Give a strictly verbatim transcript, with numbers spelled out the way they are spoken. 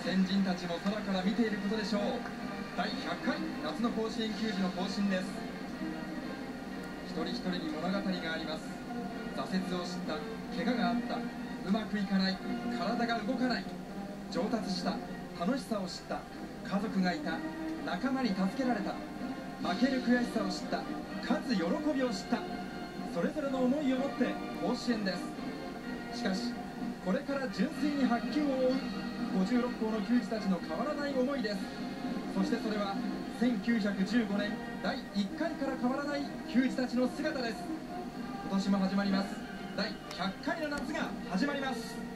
先人たちも空から見ていることでしょう。だいひゃっかい夏の甲子園球児の行進です。一人一人に物語があります。挫折を知った、怪我があった、うまくいかない、体が動かない、上達した、楽しさを知った、家族がいた、仲間に助けられた、負ける悔しさを知った、勝つ喜びを知った、それぞれの思いを持って甲子園です。しかしこれから純粋に白球を追うごじゅうろっこうの球児たちの変わらない思いです。そしてそれはせんきゅうひゃくじゅうごねんだいいっかいから変わらない球児たちの姿です。今年も始まります。だいひゃっかいの夏が始まります。